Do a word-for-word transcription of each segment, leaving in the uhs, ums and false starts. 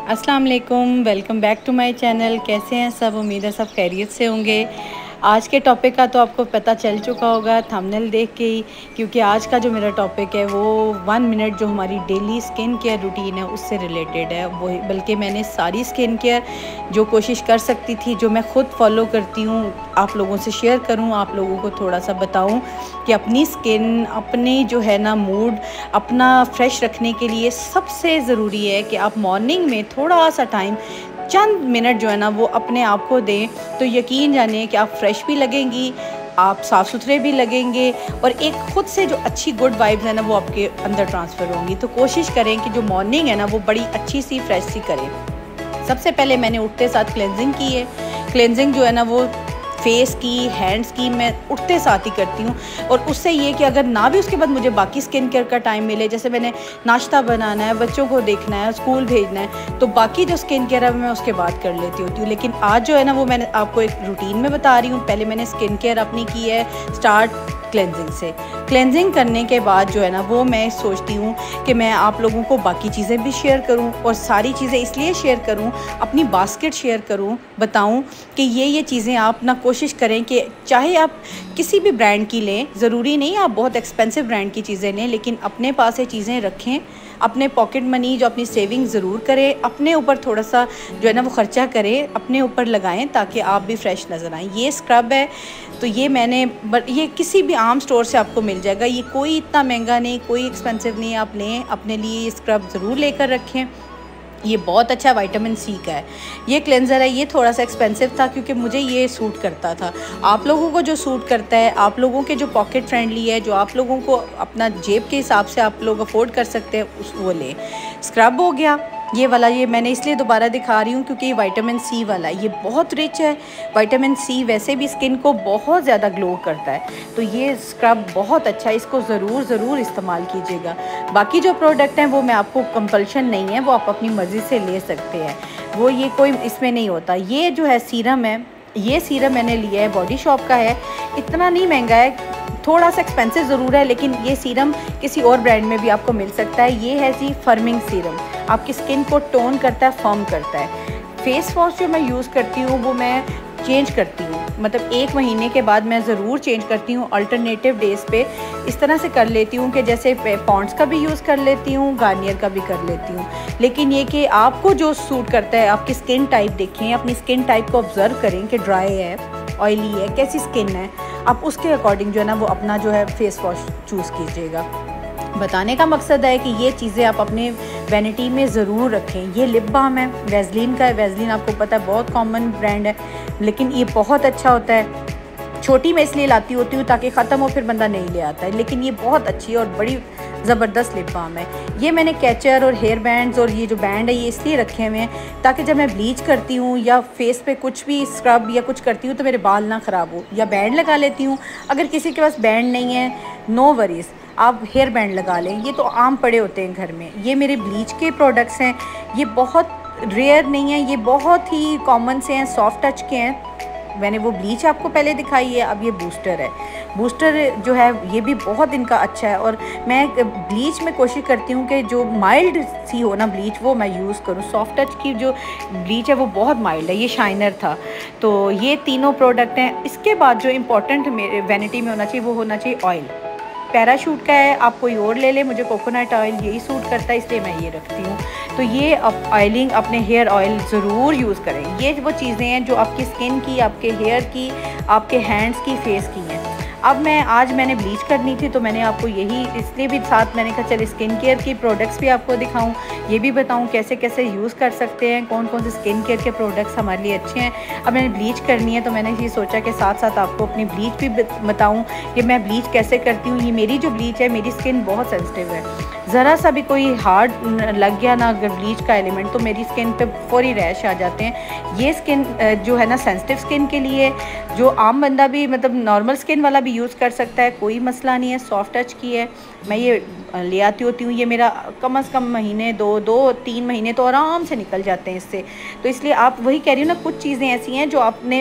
अस्सलाम वालेकुम, welcome back to my channel. कैसे हैं सब? उम्मीद है सब खैरियत से होंगे। आज के टॉपिक का तो आपको पता चल चुका होगा थंबनेल देख के ही, क्योंकि आज का जो मेरा टॉपिक है वो वन मिनट जो हमारी डेली स्किन केयर रूटीन है उससे रिलेटेड है। वो बल्कि मैंने सारी स्किन केयर जो कोशिश कर सकती थी, जो मैं ख़ुद फॉलो करती हूँ, आप लोगों से शेयर करूँ, आप लोगों को थोड़ा सा बताऊँ कि अपनी स्किन, अपने जो है ना मूड अपना फ्रेश रखने के लिए सबसे ज़रूरी है कि आप मॉर्निंग में थोड़ा सा टाइम, चंद मिनट जो है ना वो अपने आप को दें। तो यकीन जानिए कि आप फ्रेश भी लगेंगी, आप साफ़ सुथरे भी लगेंगे और एक ख़ुद से जो अच्छी गुड वाइब्स है ना वो आपके अंदर ट्रांसफ़र होंगी। तो कोशिश करें कि जो मॉर्निंग है ना वो बड़ी अच्छी सी फ्रेश सी करें। सबसे पहले मैंने उठते साथ क्लेंजिंग की है। क्लेंजिंग जो है ना वो फेस की, हैंड्स की मैं उठते साथ ही करती हूँ। और उससे ये कि अगर ना भी उसके बाद मुझे बाकी स्किन केयर का टाइम मिले, जैसे मैंने नाश्ता बनाना है, बच्चों को देखना है, स्कूल भेजना है, तो बाकी जो स्किन केयर है मैं उसके बाद कर लेती होती हूँ। लेकिन आज जो है ना वो मैंने आपको एक रूटीन में बता रही हूँ। पहले मैंने स्किन केयर अपनी की है स्टार्ट क्लेंजिंग से। क्लेंजिंग करने के बाद जो है ना वो मैं सोचती हूँ कि मैं आप लोगों को बाकी चीज़ें भी शेयर करूँ, और सारी चीज़ें इसलिए शेयर करूँ, अपनी बास्केट शेयर करूँ, बताऊँ कि ये ये चीज़ें आप ना कोशिश करें कि चाहे आप किसी भी ब्रांड की लें, ज़रूरी नहीं आप बहुत एक्सपेंसिव ब्रांड की चीज़ें लें, लेकिन अपने पास ये चीज़ें रखें। अपने पॉकेट मनी जो अपनी सेविंग ज़रूर करें, अपने ऊपर थोड़ा सा जो है ना वो ख़र्चा करें, अपने ऊपर लगाएं ताकि आप भी फ्रेश नज़र आएँ। ये स्क्रब है तो ये मैंने बट ये किसी भी आम स्टोर से आपको मिल जाएगा। ये कोई इतना महंगा नहीं, कोई एक्सपेंसिव नहीं। आप लें, अपने लिए ये स्क्रब ज़रूर लेकर रखें। ये बहुत अच्छा विटामिन सी का है। ये क्लेंज़र है, ये थोड़ा सा एक्सपेंसिव था क्योंकि मुझे ये सूट करता था। आप लोगों को जो सूट करता है, आप लोगों के जो पॉकेट फ्रेंडली है, जो आप लोगों को अपना जेब के हिसाब से आप लोग अफोर्ड कर सकते हैं, उस वो लें। स्क्रब हो गया ये वाला, ये मैंने इसलिए दोबारा दिखा रही हूँ क्योंकि ये विटामिन सी वाला है, ये बहुत रिच है। विटामिन सी वैसे भी स्किन को बहुत ज़्यादा ग्लो करता है, तो ये स्क्रब बहुत अच्छा है, इसको ज़रूर ज़रूर इस्तेमाल कीजिएगा। बाकी जो प्रोडक्ट हैं वो मैं आपको कंपल्शन नहीं है, वो आप अपनी मर्ज़ी से ले सकते हैं, वो ये कोई इसमें नहीं होता। ये जो है सीरम है, ये सीरम मैंने लिया है, बॉडी शॉप का है, इतना नहीं महंगा है, थोड़ा सा एक्सपेंसिव ज़रूर है, लेकिन ये सीरम किसी और ब्रांड में भी आपको मिल सकता है। ये है जी फर्मिंग सीरम, आपकी स्किन को टोन करता है, फर्म करता है। फेस वॉश जो मैं यूज़ करती हूँ वो मैं चेंज करती हूँ, मतलब एक महीने के बाद मैं ज़रूर चेंज करती हूँ। अल्टरनेटिव डेज़ पे इस तरह से कर लेती हूँ कि जैसे पॉन्ड्स का भी यूज़ कर लेती हूँ, गार्नियर का भी कर लेती हूँ। लेकिन ये कि आपको जो सूट करता है, आपकी स्किन टाइप देखें, अपनी स्किन टाइप को ऑब्ज़र्व करें कि ड्राई है, ऑयली है, कैसी स्किन है, आप उसके अकॉर्डिंग जो है ना वो अपना जो है फेस वॉश चूज़ कीजिएगा। बताने का मकसद है कि ये चीज़ें आप अपने वैनिटी में ज़रूर रखें। ये लिप बाम है, वैसलीन का है। वैसलीन आपको पता है बहुत कॉमन ब्रांड है, लेकिन ये बहुत अच्छा होता है। छोटी मैं इसलिए लाती होती हूँ ताकि ख़त्म हो फिर बंदा नहीं ले आता है, लेकिन ये बहुत अच्छी और बड़ी ज़बरदस्त लिप बाम है। ये मैंने कैचर और हेयर बैंड्स और ये जो बैंड है ये इसलिए रखे हुए हैं ताकि जब मैं ब्लीच करती हूँ या फेस पे कुछ भी स्क्रब या कुछ करती हूँ तो मेरे बाल ना ख़राब हो, या बैंड लगा लेती हूँ। अगर किसी के पास बैंड नहीं है, नो वरीज़, आप हेयर बैंड लगा लें, ये तो आम पड़े होते हैं घर में। ये मेरे ब्लीच के प्रोडक्ट्स हैं, ये बहुत रेयर नहीं है, ये बहुत ही कॉमन से हैं, सॉफ्ट टच के हैं। मैंने वो ब्लीच आपको पहले दिखाई है, अब ये बूस्टर है। बूस्टर जो है ये भी बहुत इनका अच्छा है, और मैं ब्लीच में कोशिश करती हूँ कि जो माइल्ड सी हो ना ब्लीच वो मैं यूज़ करूँ। सॉफ्ट टच की जो ब्लीच है वो बहुत माइल्ड है, ये शाइनर था। तो ये तीनों प्रोडक्ट हैं। इसके बाद जो इम्पोर्टेंट मेरे वैनिटी में होना चाहिए वो होना चाहिए ऑयल। पैराशूट का है, आप कोई और ले लें, मुझे कोकोनट ऑयल यही सूट करता है इसलिए मैं ये रखती हूँ। तो ये आप ऑयलिंग अपने हेयर ऑयल ज़रूर यूज़ करें। ये वो चीज़ें हैं जो आपकी स्किन की, आपके हेयर की, आपके हैंड्स की, फेस की हैं। अब मैं आज मैंने ब्लीच करनी थी तो मैंने आपको यही इसलिए भी साथ मैंने कहा चल स्किन केयर की प्रोडक्ट्स भी आपको दिखाऊं, ये भी बताऊं कैसे कैसे यूज़ कर सकते हैं, कौन कौन से स्किन केयर के प्रोडक्ट्स हमारे लिए अच्छे हैं। अब मैंने ब्लीच करनी है तो मैंने ये सोचा कि साथ साथ आपको अपनी ब्लीच भी बताऊं कि मैं ब्लीच कैसे करती हूँ। ये मेरी जो ब्लीच है, मेरी स्किन बहुत सेंसिटिव है, ज़रा सा भी कोई हार्ड लग गया ना अगर ब्लीच का एलिमेंट तो मेरी स्किन पे फौरी रैश आ जाते हैं। ये स्किन जो है ना सेंसिटिव स्किन के लिए, जो आम बंदा भी मतलब नॉर्मल स्किन वाला भी यूज़ कर सकता है, कोई मसला नहीं है। सॉफ्ट टच की है, मैं ये ले आती होती हूँ। ये मेरा कम से कम महीने दो दो तीन महीने तो आराम से निकल जाते हैं इससे। तो इसलिए आप वही कह रही हूँ ना, कुछ चीज़ें ऐसी हैं जो आपने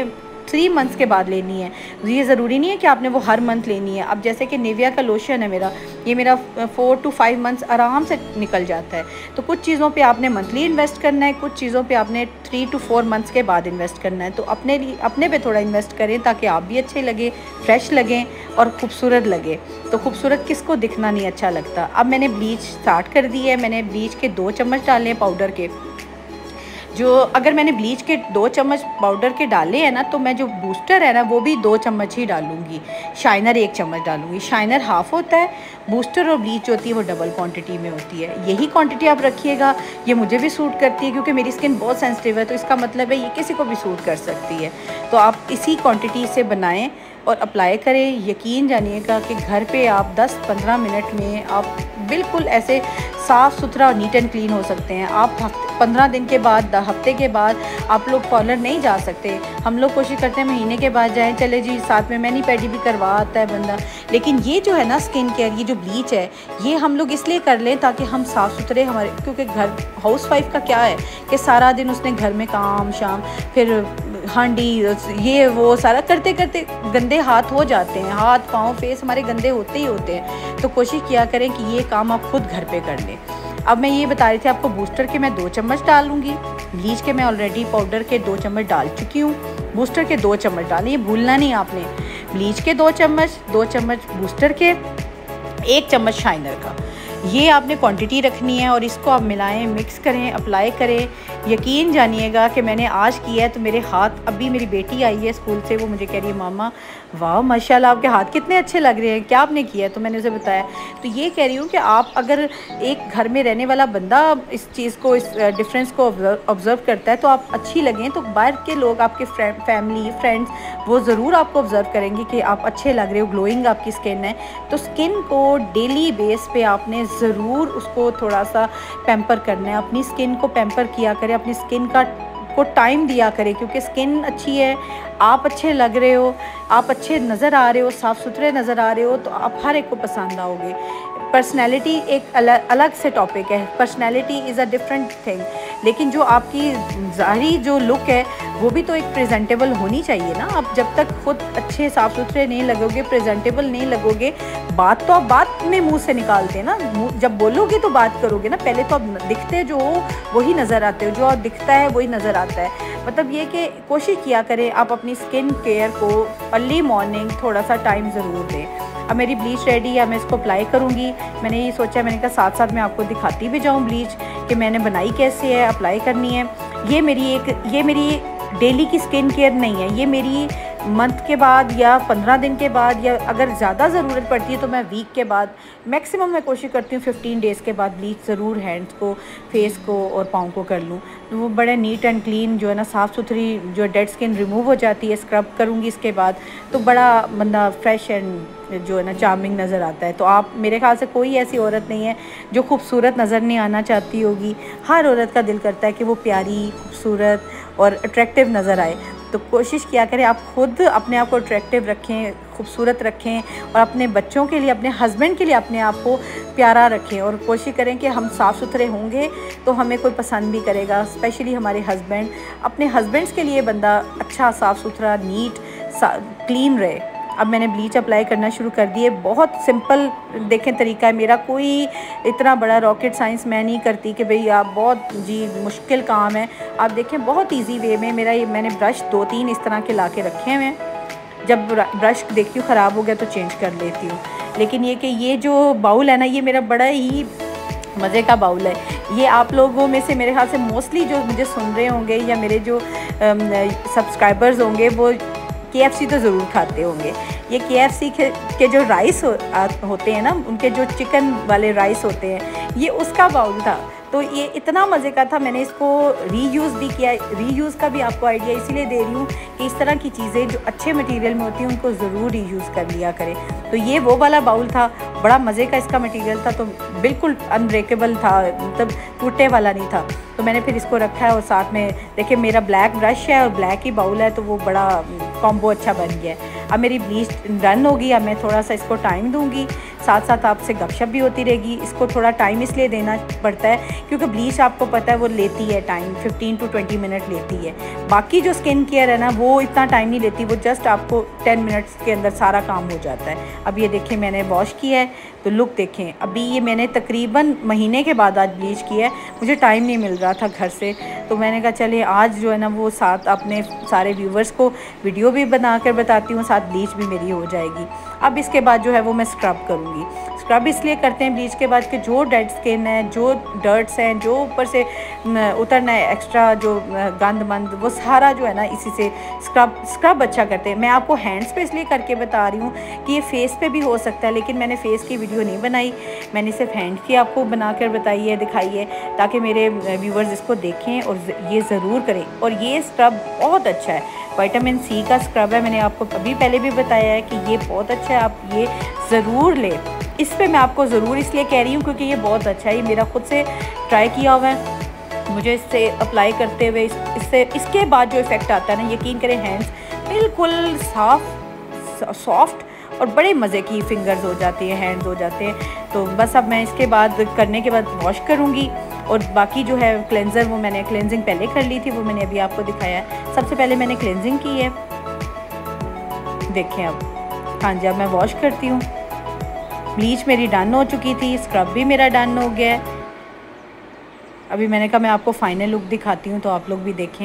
थ्री मंथ्स के बाद लेनी है। ये ज़रूरी नहीं है कि आपने वो हर मंथ लेनी है। अब जैसे कि निविया का लोशन है मेरा, ये मेरा फोर टू फाइव मंथ्स आराम से निकल जाता है। तो कुछ चीज़ों पे आपने मंथली इन्वेस्ट करना है, कुछ चीज़ों पे आपने थ्री टू फोर मंथ्स के बाद इन्वेस्ट करना है। तो अपने लिए अपने पे थोड़ा इन्वेस्ट करें ताकि आप भी अच्छे लगे, फ्रेश लगें और ख़ूबसूरत लगे। तो खूबसूरत किसको दिखना नहीं अच्छा लगता। अब मैंने ब्लीच स्टार्ट कर दी है। मैंने ब्लीच के दो चम्मच डाले हैं पाउडर के। जो अगर मैंने ब्लीच के दो चम्मच पाउडर के डाले हैं ना, तो मैं जो बूस्टर है ना वो भी दो चम्मच ही डालूँगी। शाइनर एक चम्मच डालूँगी। शाइनर हाफ़ होता है, बूस्टर और ब्लीच होती है वो डबल क्वांटिटी में होती है। यही क्वांटिटी आप रखिएगा। ये मुझे भी सूट करती है क्योंकि मेरी स्किन बहुत सेंसिटिव है, तो इसका मतलब है ये किसी को भी सूट कर सकती है। तो आप इसी क्वांटिटी से बनाएं और अप्लाई करें। यकीन जानिएगा कि घर पे आप दस पंद्रह मिनट में आप बिल्कुल ऐसे साफ़ सुथरा और नीट एंड क्लीन हो सकते हैं। आप हफ्ते पंद्रह दिन के बाद, हफ्ते के बाद आप लोग पार्लर नहीं जा सकते। हम लोग कोशिश करते हैं महीने के बाद जाएं, चले जी साथ में मैनी पैडी भी करवा आता है बंदा। लेकिन ये जो है ना स्किन केयर, ये जो ब्लीच है, ये हम लोग इसलिए कर लें ताकि हम साफ़ सुथरे हमारे, क्योंकि घर हाउस वाइफ का क्या है कि सारा दिन उसने घर में काम शाम, फिर हांडी, ये वो सारा करते करते गंदे हाथ हो जाते हैं। हाथ पाँव फेस हमारे गंदे होते ही होते हैं। तो कोशिश किया करें कि ये काम आप खुद घर पे कर लें। अब मैं ये बता रही थी आपको, बूस्टर के मैं दो चम्मच डालूंगी, ब्लीच के मैं ऑलरेडी पाउडर के दो चम्मच डाल चुकी हूँ, बूस्टर के दो चम्मच डालें, ये भूलना नहीं आपने। ब्लीच के दो चम्मच, दो चम्मच बूस्टर के, एक चम्मच शाइनर का, ये आपने क्वांटिटी रखनी है और इसको आप मिलाएं, मिक्स करें, अप्लाई करें। यकीन जानिएगा कि मैंने आज किया है तो मेरे हाथ, अभी मेरी बेटी आई है स्कूल से, वो मुझे कह रही है मामा वाह माशाल्लाह आपके हाथ कितने अच्छे लग रहे हैं, क्या आपने किया है? तो मैंने उसे बताया। तो ये कह रही हूँ कि आप अगर एक घर में रहने वाला बंदा इस चीज़ को, इस डिफरेंस को ऑब्ज़र्व करता है तो आप अच्छी लगें, तो बाहर के लोग, आपके फैमिली फ्रेंड्स, वो ज़रूर आपको ऑब्ज़र्व करेंगे कि आप अच्छे लग रहे हो, ग्लोइंग आपकी स्किन है। तो स्किन को डेली बेस पे आपने ज़रूर उसको थोड़ा सा पैम्पर करना है। अपनी स्किन को पैम्पर किया करें, अपनी स्किन का को टाइम दिया करें, क्योंकि स्किन अच्छी है, आप अच्छे लग रहे हो, आप अच्छे नज़र आ रहे हो, साफ़ सुथरे नज़र आ रहे हो, तो आप हर एक को पसंद आओगे। पर्सनैलिटी एक अलग अलग से टॉपिक है, personality is a different thing, लेकिन जो आपकी ज़ाहिरी जो लुक है वो भी तो एक प्रेजेंटेबल होनी चाहिए ना। आप जब तक खुद अच्छे साफ़ सुथरे नहीं लगोगे, प्रेजेंटेबल नहीं लगोगे, बात तो आप बात में मुंह से निकालते हैं ना, जब बोलोगे तो बात करोगे ना। पहले तो आप दिखते जो हो वही नज़र आते हो, जो आप दिखता है वही नज़र आता है। मतलब ये कि कोशिश किया करें आप अपनी स्किन केयर को अर्ली मॉर्निंग थोड़ा सा टाइम ज़रूर दें। अब मेरी ब्लीच रेडी है, मैं इसको अप्लाई करूँगी। मैंने ये सोचा, मैंने कहा साथ साथ मैं आपको दिखाती भी जाऊँ ब्लीच कि मैंने बनाई कैसे है, अप्लाई करनी है। ये मेरी एक ये मेरी डेली की स्किन केयर नहीं है, ये मेरी मंथ के बाद या पंद्रह दिन के बाद, या अगर ज़्यादा ज़रूरत पड़ती है तो मैं वीक के बाद, मैक्सिमम मैं कोशिश करती हूँ फिफ्टीन डेज़ के बाद ब्लीच ज़रूर हैंड्स को, फेस को और पाँव को कर लूँ। तो वो बड़े नीट एंड क्लीन जो है ना, साफ़ सुथरी जो डेड स्किन रिमूव हो जाती है। स्क्रब करूँगी इसके बाद तो बड़ा बंदा फ्रेश एंड जो है ना चार्मिंग नज़र आता है। तो आप, मेरे ख्याल से कोई ऐसी औरत नहीं है जो खूबसूरत नज़र नहीं आना चाहती होगी। हर औरत का दिल करता है कि वो प्यारी, खूबसूरत और अट्रैक्टिव नज़र आए। तो कोशिश किया करें आप खुद अपने आप को अट्रैक्टिव रखें, खूबसूरत रखें, और अपने बच्चों के लिए, अपने हस्बैंड के लिए अपने आप को प्यारा रखें। और कोशिश करें कि हम साफ़ सुथरे होंगे तो हमें कोई पसंद भी करेगा, स्पेशली हमारे हस्बैंड। अपने हस्बैंड्स के लिए बंदा अच्छा, साफ़ सुथरा, नीट, क्लीन रहे। अब मैंने ब्लीच अप्लाई करना शुरू कर दी है। बहुत सिंपल देखें तरीका है मेरा, कोई इतना बड़ा रॉकेट साइंस मैं नहीं करती कि भाई आप बहुत जी मुश्किल काम है। आप देखें बहुत इजी वे में मेरा ये, मैंने ब्रश दो तीन इस तरह के ला के रखे हैं। जब ब्रश देखती हूँ ख़राब हो गया तो चेंज कर लेती हूँ। लेकिन ये कि ये जो बाउल है ना, ये मेरा बड़ा ही मज़े का बाउल है। ये आप लोगों में से मेरे ख्याल से मोस्टली जो मुझे सुन रहे होंगे या मेरे जो सब्सक्राइबर्स होंगे वो के एफ सी तो ज़रूर खाते होंगे। ये के एफ सी के, के जो राइस हो, आ, होते हैं ना, उनके जो चिकन वाले राइस होते हैं, ये उसका बाउल था। तो ये इतना मज़े का था, मैंने इसको रीयूज़ भी किया। रीयूज़ का भी आपको आइडिया इसीलिए दे रही हूँ कि इस तरह की चीज़ें जो अच्छे मटेरियल में होती हैं उनको ज़रूर रीयूज़ कर लिया करें। तो ये वो वाला बाउल था, बड़ा मज़े का इसका मटेरियल था, तो बिल्कुल अनब्रेकेबल था, मतलब टूटने वाला नहीं था। तो मैंने फिर इसको रखा है और साथ में देखिए मेरा ब्लैक ब्रश है और ब्लैक ही बाउल है, तो वो बड़ा कॉम्बो अच्छा बन गया है। अब मेरी ब्लीच डन होगी, अब मैं थोड़ा सा इसको टाइम दूंगी। साथ साथ आपसे गपशप भी होती रहेगी। इसको थोड़ा टाइम इसलिए देना पड़ता है क्योंकि ब्लीच आपको पता है वो लेती है time, fifteen to twenty minute लेती है। बाकी जो स्किन केयर है ना वो इतना टाइम नहीं लेती, वो जस्ट आपको टेन मिनट्स के अंदर सारा काम हो जाता है। अब ये देखें मैंने वॉश किया है तो लुक देखें। अभी ये मैंने तकरीबन महीने के बाद आज ब्लीच किया है, मुझे टाइम नहीं मिल रहा था घर से, तो मैंने कहा चलिए आज जो है ना वो साथ अपने सारे व्यूवर्स को वीडियो भी बना कर बताती हूँ, साथ ब्लीच भी मेरी हो जाएगी। अब इसके बाद जो है वो मैं स्क्रब करूँगी। स्क्रब इसलिए करते हैं ब्लीच के बाद कि जो डेड स्किन है, जो डर्ट्स हैं, जो ऊपर से उतरना है एक्स्ट्रा जो गंद मंद, वो सारा जो है ना इसी से स्क्रब स्क्रब अच्छा करते हैं। मैं आपको हैंड्स पे इसलिए करके बता रही हूँ कि ये फेस पे भी हो सकता है, लेकिन मैंने फेस की वीडियो नहीं बनाई, मैंने सिर्फ हैंड की आपको बना कर बताई है, दिखाई है, ताकि मेरे व्यूवर्स इसको देखें और ये ज़रूर करें। और ये स्क्रब बहुत अच्छा है, विटामिन सी का स्क्रब है, मैंने आपको अभी पहले भी बताया है कि ये बहुत अच्छा है, आप ये ज़रूर लें। इस पे मैं आपको ज़रूर इसलिए कह रही हूँ क्योंकि ये बहुत अच्छा है, ये मेरा खुद से ट्राई किया हुआ है। मुझे इससे अप्लाई करते हुए इस, इससे इसके बाद जो इफ़ेक्ट आता है ना, यकीन करें हैंड्स बिल्कुल साफ सॉफ्ट और बड़े मज़े की फिंगर्स हो जाती हैं, हैंड्स हो जाते हैं। तो बस अब मैं इसके बाद करने के बाद वॉश करूँगी और बाकी जो है क्लेंज़र वो मैंने क्लेंजिंग पहले कर ली थी, वो मैंने अभी आपको दिखाया है। सबसे पहले मैंने क्लेंजिंग की है, देखें अब। हाँ जी, अब मैं वॉश करती हूँ। ब्लीच मेरी डन हो चुकी थी, स्क्रब भी मेरा डन हो गया है। अभी मैंने कहा मैं आपको फाइनल लुक दिखाती हूँ तो आप लोग भी देखें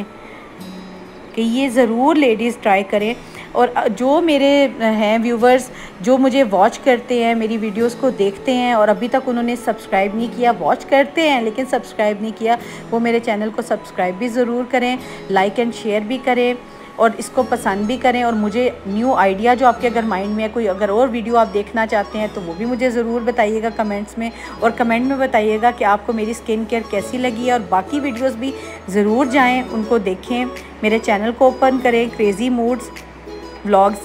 कि ये ज़रूर लेडीज़ ट्राई करें। और जो मेरे हैं व्यूवर्स जो मुझे वॉच करते हैं, मेरी वीडियोस को देखते हैं और अभी तक उन्होंने सब्सक्राइब नहीं किया, वॉच करते हैं लेकिन सब्सक्राइब नहीं किया, वो मेरे चैनल को सब्सक्राइब भी ज़रूर करें, लाइक एंड शेयर भी करें और इसको पसंद भी करें। और मुझे न्यू आइडिया जो आपके अगर माइंड में है, कोई अगर और वीडियो आप देखना चाहते हैं तो वो भी मुझे ज़रूर बताइएगा कमेंट्स में, और कमेंट में बताइएगा कि आपको मेरी स्किन केयर कैसी लगी है। और बाकी वीडियोस भी ज़रूर जाएं, उनको देखें, मेरे चैनल को ओपन करें, क्रेज़ी मूड्स व्लॉग्स,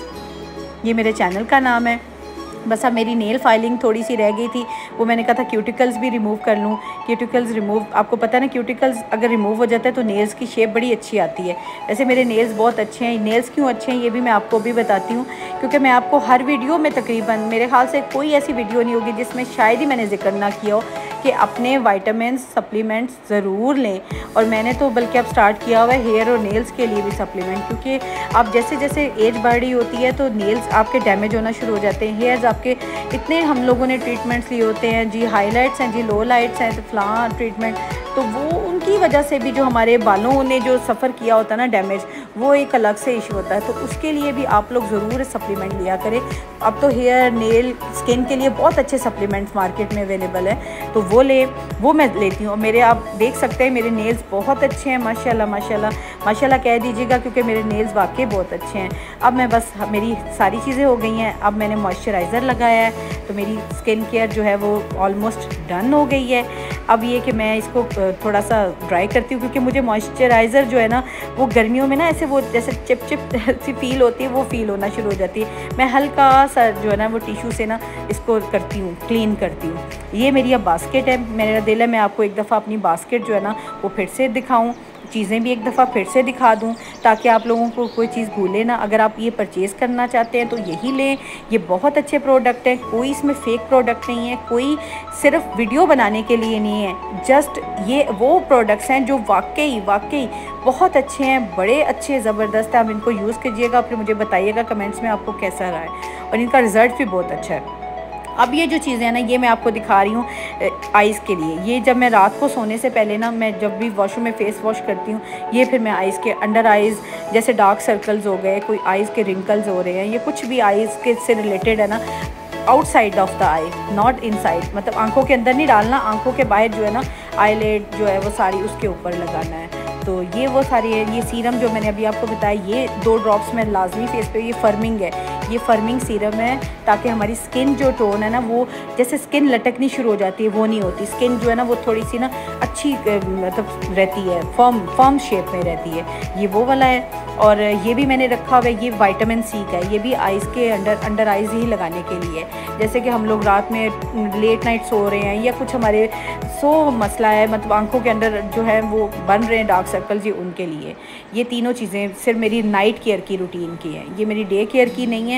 ये मेरे चैनल का नाम है। बस अब मेरी नेल फाइलिंग थोड़ी सी रह गई थी, वो मैंने कहा था क्यूटिकल्स भी रिमूव कर लूँ। क्यूटिकल्स रिमूव, आपको पता है ना, क्यूटिकल्स अगर रिमूव हो जाता है तो नेल्स की शेप बड़ी अच्छी आती है। वैसे मेरे नेल्स बहुत अच्छे हैं। नेल्स क्यों अच्छे हैं ये भी मैं आपको भी बताती हूँ, क्योंकि मैं आपको हर वीडियो में तकरीबन मेरे ख्याल से कोई ऐसी वीडियो नहीं होगी जिसमें शायद ही मैंने जिक्र ना किया हो कि अपने विटामिन्स सप्लीमेंट्स ज़रूर लें। और मैंने तो बल्कि अब स्टार्ट किया हुआ है हेयर और नेल्स के लिए भी सप्लीमेंट, क्योंकि अब जैसे जैसे एज बढ़ रही होती है तो नेल्स आपके डैमेज होना शुरू हो जाते हैं। हेयर्स आपके इतने हम लोगों ने ट्रीटमेंट्स लिए होते हैं जी, हाईलाइट्स हैं जी, लो लाइट्स हैं, तो फ्लां ट्रीटमेंट, तो वो उनकी वजह से भी जो हमारे बालों ने जो सफ़र किया होता है ना डैमेज, वो एक अलग से इशू होता है। तो उसके लिए भी आप लोग ज़रूर सप्लीमेंट लिया करें। अब तो हेयर नेल स्किन के लिए बहुत अच्छे सप्लीमेंट्स मार्केट में अवेलेबल है, तो वो ले वो मैं लेती हूँ। मेरे आप देख सकते हैं मेरे नेल्स बहुत अच्छे हैं, माशाल्लाह माशाल्लाह माशाल्लाह कह दीजिएगा, क्योंकि मेरे नेल्स वाकई बहुत अच्छे हैं। अब मैं बस मेरी सारी चीज़ें हो गई हैं, अब मैंने मॉइस्चराइज़र लगाया है तो मेरी स्किन केयर जो है वो ऑलमोस्ट डन हो गई है। अब ये कि मैं इसको थोड़ा सा ड्राई करती हूँ, क्योंकि मुझे मॉइस्चराइज़र जो है ना वो गर्मियों में ना ऐसे वो जैसे चिप चिप सी फील होती है, वो फील होना शुरू हो जाती है। मैं हल्का सा जो है ना वो टिश्यू से ना इसको करती हूँ, क्लीन करती हूँ। ये मेरी अब बास्केट है, मेरा दिल है मैं आपको एक दफ़ा अपनी बास्केट जो है ना वो फिर से दिखाऊँ, चीज़ें भी एक दफ़ा फिर से दिखा दूं, ताकि आप लोगों को कोई चीज़ भूले ना। अगर आप ये परचेज़ करना चाहते हैं तो यही लें, ये बहुत अच्छे प्रोडक्ट हैं, कोई इसमें फ़ेक प्रोडक्ट नहीं है, कोई सिर्फ वीडियो बनाने के लिए नहीं है। जस्ट ये वो प्रोडक्ट्स हैं जो वाकई वाकई बहुत अच्छे हैं, बड़े अच्छे ज़बरदस्त हैं। आप इनको यूज़ कीजिएगा, फिर मुझे बताइएगा कमेंट्स में आपको कैसा रहा है, और इनका रिज़ल्ट भी बहुत अच्छा है। अब ये जो चीज़ें हैं ना ये मैं आपको दिखा रही हूँ आइज़ के लिए। ये जब मैं रात को सोने से पहले ना, मैं जब भी वॉशरूम में फ़ेस वॉश करती हूँ, ये फिर मैं आइज़ के अंडर आइज़ जैसे डार्क सर्कल्स हो गए, कोई आइज़ के रिंकल्स हो रहे हैं, ये कुछ भी आइज़ के से रिलेटेड है ना, outside of the eye not inside, मतलब आंखों के अंदर नहीं डालना, आंखों के बाहर जो है ना आईलेड जो है वो सारी उसके ऊपर लगाना है। तो ये वो सारी है। ये सीरम जो मैंने अभी आपको बताया, ये दो ड्रॉप्स में लाजमी फेस पे, ये फर्मिंग है, ये फर्मिंग सीरम है, ताकि हमारी स्किन जो टोन है ना वो जैसे स्किन लटकनी शुरू हो जाती है वो नहीं होती, स्किन जो है ना वो थोड़ी सी ना अच्छी मतलब रहती है, फर्म फर्म शेप में रहती है। ये वो वाला है। और ये भी मैंने रखा हुआ है, ये विटामिन सी का है, ये भी आइज़ के अंडर अंडर आइज़ ही लगाने के लिए। जैसे कि हम लोग रात में लेट नाइट सो रहे हैं या कुछ हमारे सो मसला है, मतलब आंखों के अंदर जो है वो बन रहे हैं डार्क सर्कल जी, उनके लिए ये तीनों चीज़ें सिर्फ मेरी नाइट केयर की रूटीन की हैं, ये मेरी डे केयर की नहीं है।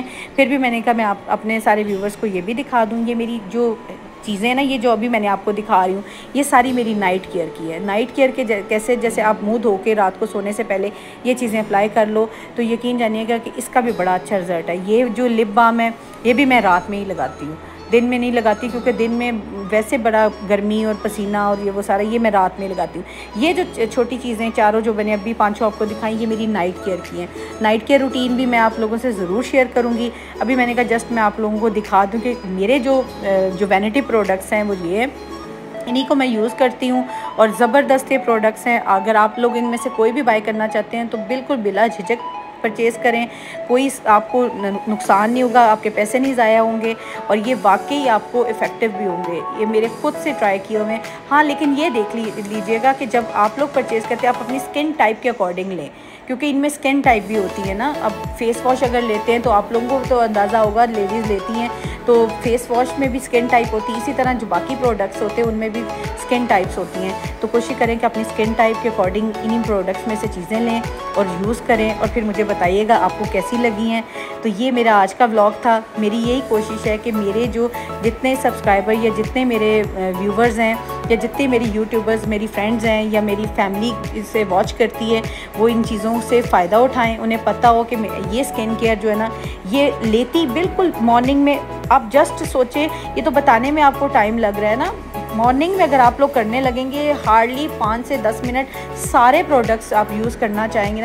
हैं, फिर भी मैंने कहा मैं आप अपने सारे व्यूवर्स को ये भी दिखा दूँ। ये मेरी जो चीज़ें ना, ये जो अभी मैंने आपको दिखा रही हूँ, ये सारी मेरी नाइट केयर की है। नाइट केयर के कैसे, जैसे आप मुंह धो के रात को सोने से पहले ये चीज़ें अप्लाई कर लो तो यकीन जानिएगा कि इसका भी बड़ा अच्छा रिज़ल्ट है। ये जो लिप बाम है ये भी मैं रात में ही लगाती हूँ, दिन में नहीं लगाती, क्योंकि दिन में वैसे बड़ा गर्मी और पसीना और ये वो सारा, ये मैं रात में लगाती हूँ। ये जो छोटी चीज़ें चारों जो मैंने अभी पांचों आपको दिखाई, ये मेरी नाइट केयर की हैं। नाइट केयर रूटीन भी मैं आप लोगों से ज़रूर शेयर करूँगी। अभी मैंने कहा जस्ट मैं आप लोगों को दिखा दूँ कि मेरे जो जो वैनिटी प्रोडक्ट्स हैं वो ये, इन्हीं को मैं यूज़ करती हूँ और ज़बरदस्त ये प्रोडक्ट्स हैं। अगर आप लोग इनमें से कोई भी बाय करना चाहते हैं तो बिल्कुल बिला झिझक परचेज़ करें, कोई आपको नुकसान नहीं होगा, आपके पैसे नहीं ज़ाया होंगे और ये वाकई आपको इफ़ेक्टिव भी होंगे। ये मेरे खुद से ट्राई किए हुए हैं। हाँ, लेकिन ये देख लीजिएगा कि जब आप लोग परचेज़ करते हैं आप अपनी स्किन टाइप के अकॉर्डिंग लें, क्योंकि इनमें स्किन टाइप भी होती है ना। अब फेस वॉश अगर लेते हैं तो आप लोगों को तो अंदाज़ा होगा, लेडीज़ लेती हैं तो फेस वॉश में भी स्किन टाइप होती है, इसी तरह जो बाकी प्रोडक्ट्स होते हैं उनमें भी स्किन टाइप्स होती हैं। तो कोशिश करें कि अपनी स्किन टाइप के अकॉर्डिंग इन्हीं प्रोडक्ट्स में से चीज़ें लें और यूज़ करें और फिर मुझे बताइएगा आपको कैसी लगी हैं। तो ये मेरा आज का व्लॉग था। मेरी यही कोशिश है कि मेरे जो जितने सब्सक्राइबर या जितने मेरे व्यूवर्स हैं या जितने मेरी यूट्यूबर्स मेरी फ्रेंड्स हैं या मेरी फैमिली इसे वॉच करती है, वो इन चीज़ों से फ़ायदा उठाएं। उन्हें पता हो कि ये स्किन केयर जो है ना, ये लेती बिल्कुल मॉर्निंग में, आप जस्ट सोचें, ये तो बताने में आपको टाइम लग रहा है ना, मॉर्निंग में अगर आप लोग करने लगेंगे हार्डली पाँच से दस मिनट सारे प्रोडक्ट्स आप यूज़ करना चाहेंगे ना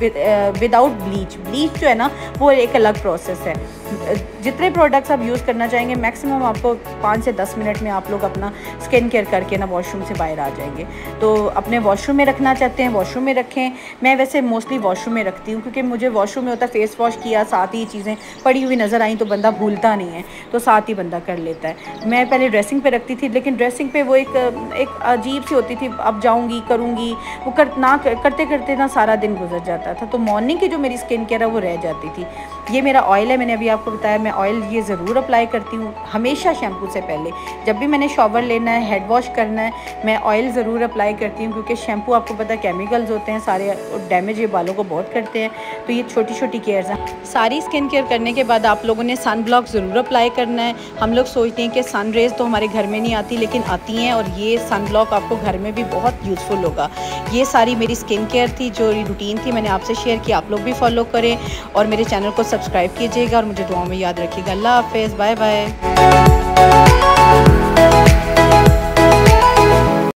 विदाउट ब्लीच। ब्लीच जो है ना वो एक अलग प्रोसेस है। जितने प्रोडक्ट्स आप यूज़ करना चाहेंगे मैक्सिमम आपको पाँच से दस मिनट में आप लोग अपना स्किन केयर करके ना वॉशरूम से बाहर आ जाएंगे। तो अपने वॉशरूम में रखना चाहते हैं वॉशरूम में रखें। मैं वैसे मोस्टली वॉशरूम में रखती हूँ क्योंकि मुझे वॉशरूम में होता है फेस वॉश किया, साथ ही चीज़ें पड़ी हुई नज़र आई तो बंदा भूलता नहीं है, तो साथ ही बंदा कर लेता है। मैं पहले ड्रेसिंग पे रखती थी, लेकिन ड्रेसिंग पे वो एक एक अजीब सी होती थी, अब जाऊँगी करूँगी, वो कर ना करते करते ना सारा दिन गुजर जाता था। तो मॉर्निंग की जो मेरी स्किन केयर है वो रह जाती थी। ये मेरा ऑयल है, मैंने अभी आपको बताया, मैं ऑयल ये ज़रूर अप्लाई करती हूँ हमेशा शैम्पू से पहले। जब भी मैंने शॉवर लेना है, हेड वॉश करना है, मैं ऑयल ज़रूर अप्लाई करती हूँ, क्योंकि शैम्पू आपको पता है केमिकल्स होते हैं सारे और डैमेज ये बालों को बहुत करते हैं। तो ये छोटी छोटी केयर्स हैं। सारी स्किन केयर करने के बाद आप लोगों ने सन ब्लॉक ज़रूर अप्लाई करना है। हम लोग सोचते हैं कि सन रेज़ तो हमारे घर में नहीं आती, लेकिन आती हैं और ये सन ब्लॉक आपको घर में भी बहुत यूज़फुल होगा। ये सारी मेरी स्किन केयर थी, जो रूटीन थी मैंने आपसे शेयर की। आप लोग भी फॉलो करें और मेरे चैनल को सब्सक्राइब कीजिएगा और मुझे दुआ में याद रखिएगा। अल्लाह हाफ़िज़, बाय बाय।